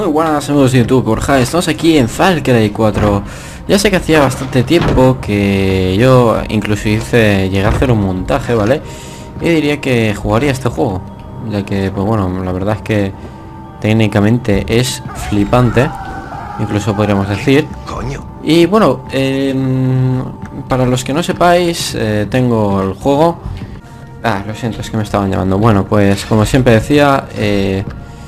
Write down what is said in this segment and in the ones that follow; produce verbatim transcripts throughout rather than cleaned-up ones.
buenas amigos de YouTube, Borja, estamos aquí en Far Cry cuatro. Ya sé que hacía bastante tiempo que yo incluso hice, llegué a hacer un montaje, ¿vale? Y diría que jugaría este juego, ya que, pues bueno, la verdad es que técnicamente es flipante, incluso podríamos decir. Y bueno, eh, para los que no sepáis, eh, tengo el juego. Ah, lo siento, es que me estaban llamando. Bueno, pues como siempre decía, eh,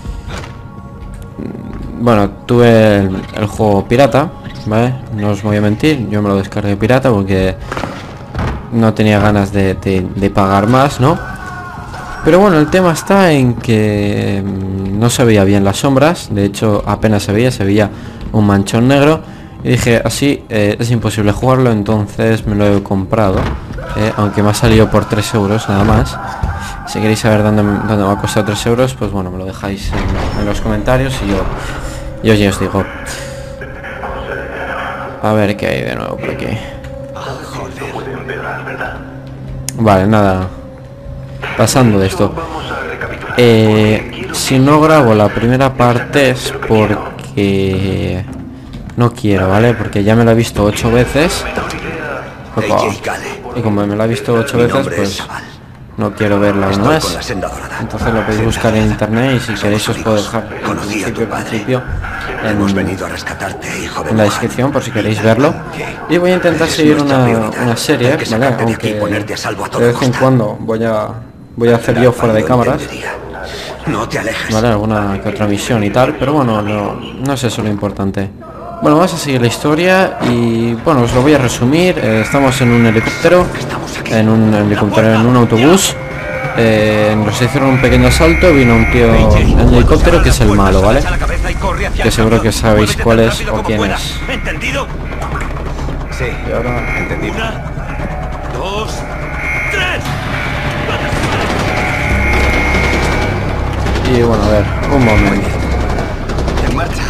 bueno, tuve el, el juego pirata, ¿vale? No os voy a mentir, yo me lo descargué pirata porque no tenía ganas de, de, de pagar más, ¿no? Pero bueno, el tema está en que no se veía bien las sombras. De hecho, apenas se veía, se veía un manchón negro. Y dije, así eh, es imposible jugarlo, entonces me lo he comprado. Eh, aunque me ha salido por tres euros nada más. Si queréis saber dónde, dónde me ha costado tres euros, pues bueno, me lo dejáis en, en los comentarios y yo, yo ya os digo. A ver qué hay de nuevo por aquí. Vale, nada. Pasando de esto. Eh, si no grabo la primera parte es porque no quiero, ¿vale? Porque ya me lo he visto ocho veces. Opa. Y como me la he visto ocho veces, pues no quiero verla aún más. Entonces lo podéis buscar en internet y si queréis os puedo dejar el principio, principio en, en la descripción por si queréis verlo. Y voy a intentar seguir una, una serie, ¿vale? Aunque de vez en cuando voy a voy a hacer yo fuera de cámaras, ¿vale? Alguna que otra misión y tal, pero bueno, no, no es eso lo importante. Bueno, vamos a seguir la historia y bueno, os lo voy a resumir. Eh, estamos en un helicóptero, en un helicóptero, en un autobús. Eh, nos hicieron un pequeño asalto, vino un tío en el helicóptero que es el malo, ¿vale? Que seguro que sabéis cuál es o quién es. ¿Entendido? Sí, y ahora entendido. Una, dos, tres. Y bueno, a ver, un momento. En marcha.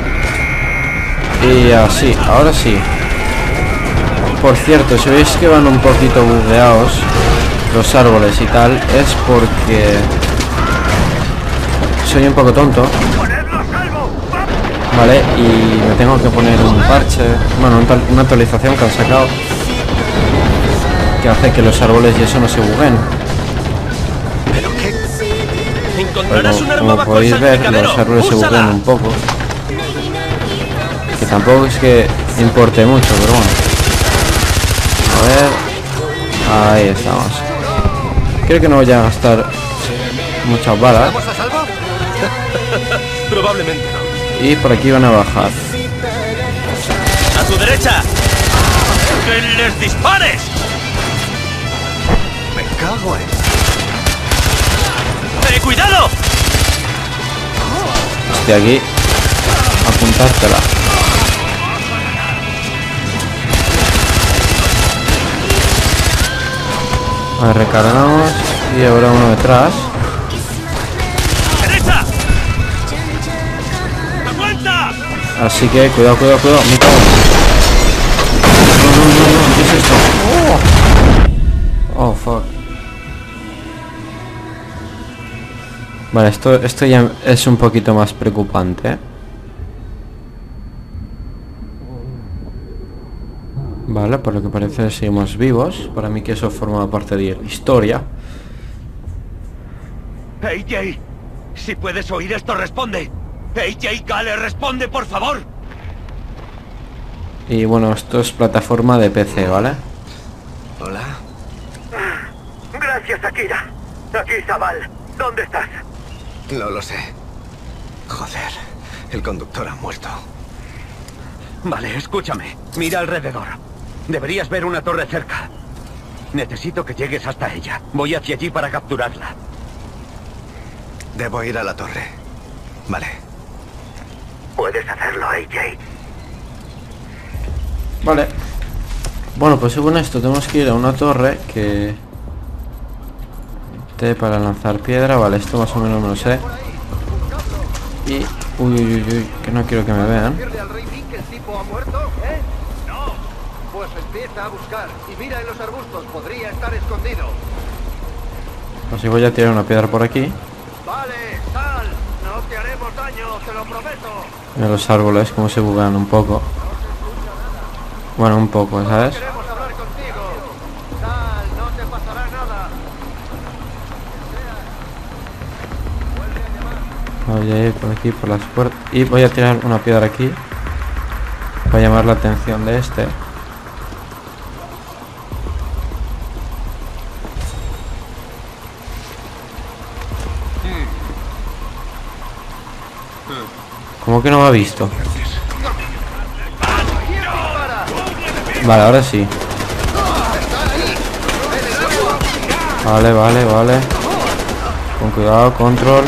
Y así, ahora sí. Por cierto, si veis que van un poquito bugueados los árboles y tal, es porque soy un poco tonto, vale, y me tengo que poner un parche, bueno, una actualización que han sacado que hace que los árboles y eso no se bugueen. Pero como podéis ver, los árboles se buguean un poco, que tampoco es que importe mucho, pero bueno. A ver, ahí estamos. Creo que no voy a gastar muchas balas. ¿Estamos a salvo? Probablemente no. Y por aquí van a bajar. ¡A tu derecha! ¡Que les dispares! Me cago en... ¡Eh, cuidado! Estoy aquí. Apuntártela. A ver, recargamos y ahora uno detrás. ¡Derecha! ¡Aguanta! Así que cuidado, cuidado, cuidado. Me cago. No, no, no, no, ¿qué es esto? Oh, oh fuck. Vale, esto, esto ya es un poquito más preocupante, ¿eh? Vale, por lo que parece seguimos vivos. Para mí que eso forma parte de la historia. Hey Jay, si puedes oír esto, responde. Hey Jay, Gale, responde, por favor. Y bueno, esto es plataforma de P C, ¿vale? Hola. Gracias, Akira. Aquí, Zabal. ¿Dónde estás? No lo sé. Joder, el conductor ha muerto. Vale, escúchame. Mira alrededor. Deberías ver una torre cerca. Necesito que llegues hasta ella. Voy hacia allí para capturarla. Debo ir a la torre. Vale. Puedes hacerlo, A J. Vale. Bueno, pues según esto tenemos que ir a una torre que... T para lanzar piedra. Vale, esto más o menos me lo sé. Y... Uy, uy, uy, uy, que no quiero que me vean. Pues empieza a buscar y mira en los arbustos, podría estar escondido. Así voy a tirar una piedra por aquí. Vale, sal. No No te haremos daño, te lo prometo. Mira los árboles como se buguean un poco. Bueno, un poco, ¿sabes? Queremos hablar contigo. Sal, no te pasará nada. Voy a ir por aquí, por las puertas. Y voy a tirar una piedra aquí. Para llamar la atención de este. ¿Cómo que no me ha visto? Vale, ahora sí. Vale, vale, vale. Con cuidado, control.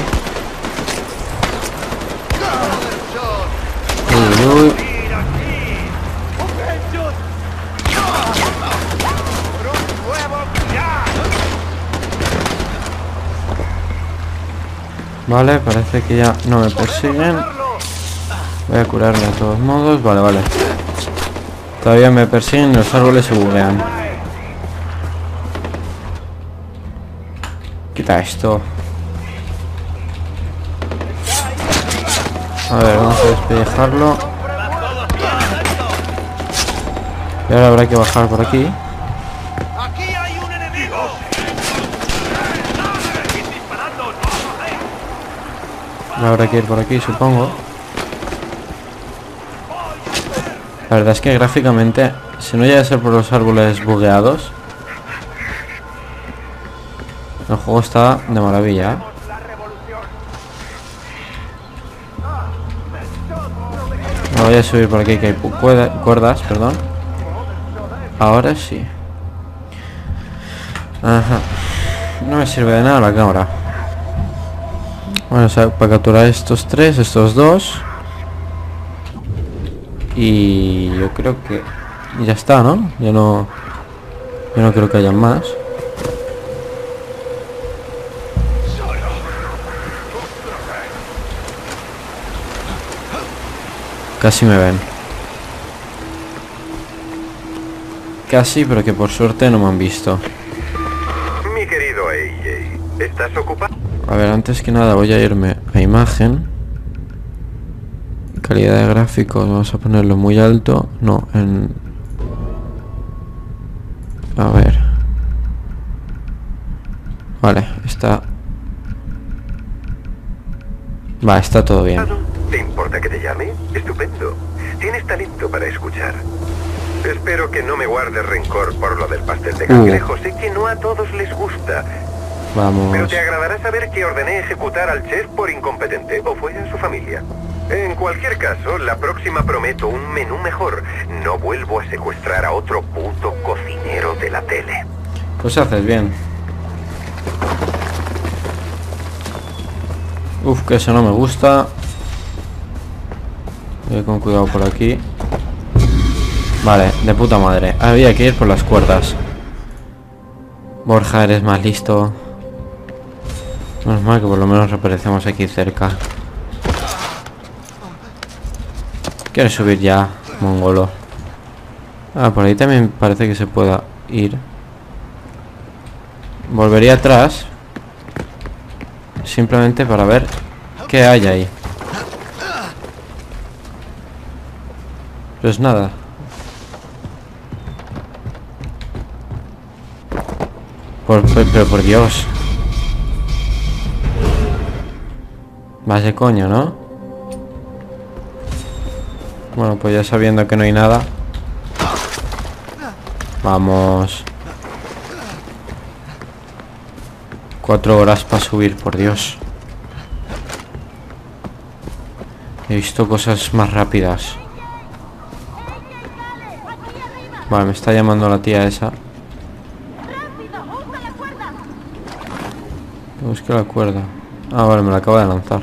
Uy, uy. Vale, parece que ya no me persiguen. Voy a curarme de todos modos. Vale, vale. Todavía me persiguen y los árboles se buguean. Quita esto. A ver, vamos a despellejarlo. Y ahora habrá que bajar por aquí. Habrá que ir por aquí, supongo. La verdad es que gráficamente, si no llega a ser por los árboles bugueados, el juego está de maravilla, ¿eh? Me voy a subir por aquí que hay cuerdas, perdón. Ahora sí. Ajá. No me sirve de nada la cámara. Bueno, o sea, para capturar estos tres, estos dos. Y yo creo que ya está, ¿no? Yo no, yo no creo que haya más. Casi me ven. Casi, pero que por suerte no me han visto. Mi querido A J, ¿estás ocupado? A ver, antes que nada voy a irme a imagen. Calidad de gráficos, vamos a ponerlo muy alto. No, en... A ver. Vale, está... Va, está todo bien. ¿Te importa que te llame? Estupendo. Tienes talento para escuchar. Espero que no me guardes rencor por lo del pastel de cangrejo. Uh. Sé que no a todos les gusta. Vamos. Pero te agradará saber que ordené ejecutar al chef por incompetente, o fue a su familia. En cualquier caso, la próxima prometo un menú mejor. No vuelvo a secuestrar a otro puto cocinero de la tele. Pues haces bien. Uf, que eso no me gusta. Voy con cuidado por aquí. Vale, de puta madre. Había que ir por las cuerdas. Borja, eres más listo. Menos mal que por lo menos reaparecemos aquí cerca. Quiero subir ya, mongolo. Ah, por ahí también parece que se pueda ir. Volvería atrás. Simplemente para ver qué hay ahí. Pues nada. Por, por, pero por Dios. Vas de coño, ¿no? Bueno, pues ya sabiendo que no hay nada. Vamos. Cuatro horas para subir, por Dios. He visto cosas más rápidas. Vale, me está llamando la tía esa. Busque la cuerda. Ah, vale, me la acabo de lanzar.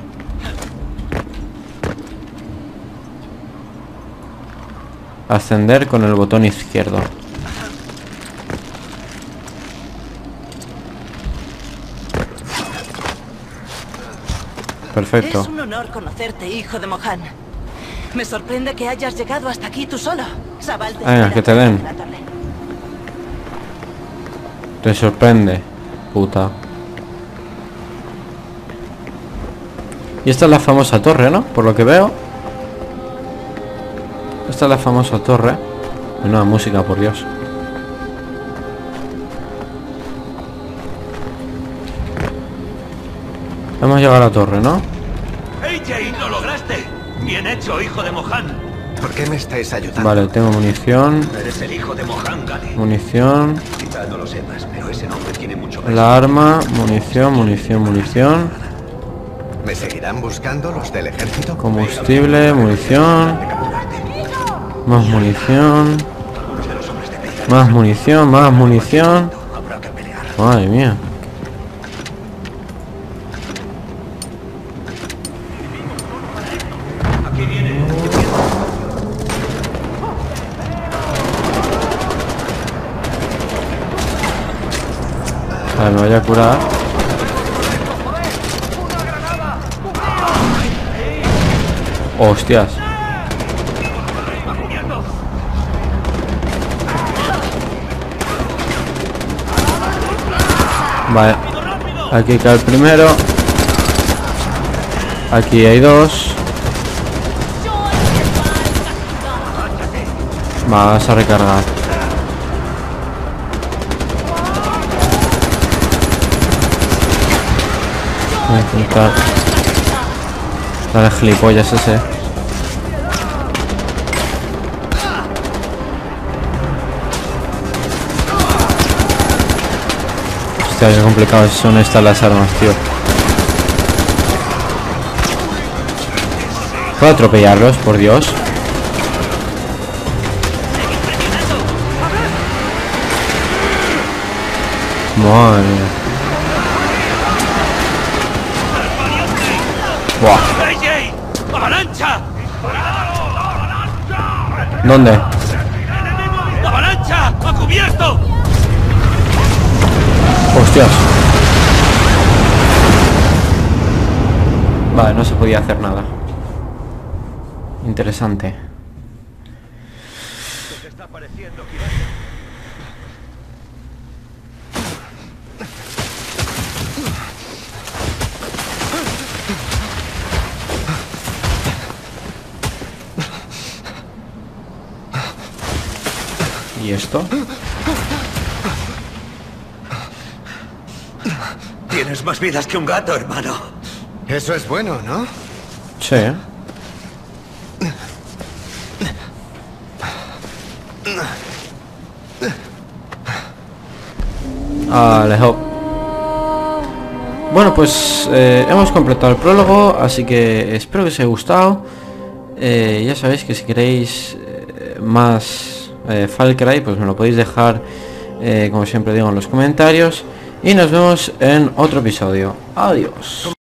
Ascender con el botón izquierdo. Perfecto. Es un honor conocerte, hijo de Mohan. Me sorprende que hayas llegado hasta aquí tú solo. Sabal te Venga, que te den. Te sorprende, puta. Y esta es la famosa torre, ¿no? Por lo que veo. Esta es la famosa torre. Menuda música, por Dios. Hemos llegado a la torre, ¿no? ¡Hey, Jay! ¡Lo lograste! ¡Bien hecho, hijo de Mohan! ¿Por qué me estáis ayudando? Vale, tengo munición. Eres el hijo de Mohan, Gali. Munición. Quizá no lo sepas, pero ese nombre tiene mucho peso. La arma. Munición, munición, munición. ¿Me seguirán buscando los del ejército? Combustible, munición. Más munición. Más munición, más munición. Madre mía. A ver, me voy a curar. Hostias. Vale. Aquí cae el primero. Aquí hay dos. Vas a recargar. Voy a intentar. Dale, gilipollas ese. Hostia, qué complicadas son estas las armas, tío. ¿Puedo atropellarlos, por Dios? Madre mía. Buah. ¡Hey, Jay! ¡Avalancha! ¿Dónde? ¡Avalancha! ¡A cubierto! Hostias. Vale, no se podía hacer nada. Interesante. ¿Qué te está pareciendo, ¿Y esto? Tienes más vidas que un gato, hermano. Eso es bueno, ¿no? Sí. Alejo. Bueno, pues eh, hemos completado el prólogo, así que espero que os haya gustado. Eh, ya sabéis que si queréis eh, más eh, Far Cry, pues me lo podéis dejar, eh, como siempre digo, en los comentarios. Y nos vemos en otro episodio. Adiós.